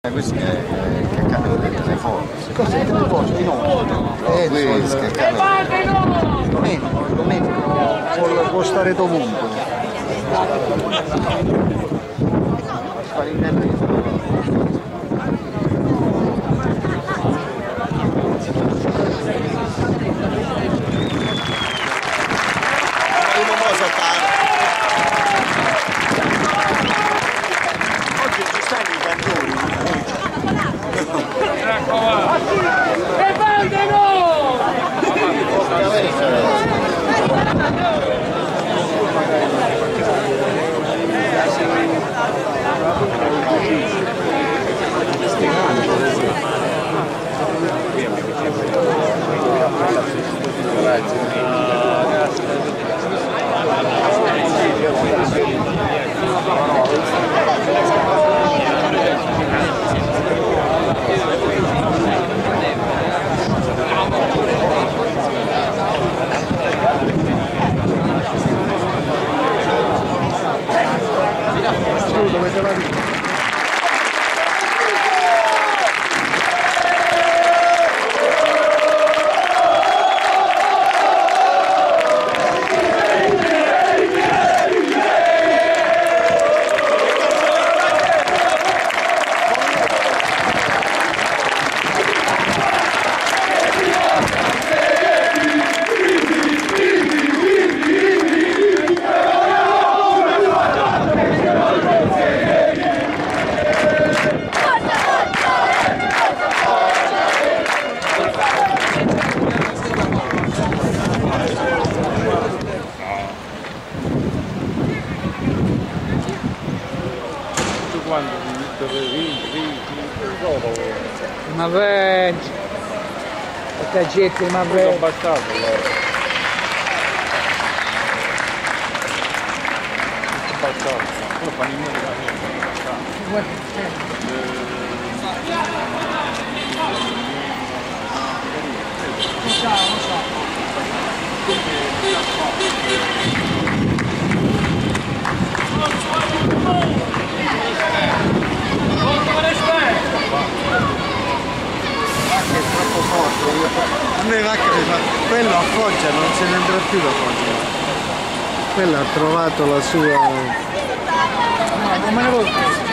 Questo che cambia le telefoni. Cosa è telefoni? Di no. Questo che cambia. Domenico. Può stare dovunque. Oggi ci stanno i cannoni. Dovete la vita. Ma vedi, ottagetti, ma vedi. A me va che mi fa, quello a Foggia non se ne andrà più da Foggia. Quello ha trovato la sua... No, non me ne voglio.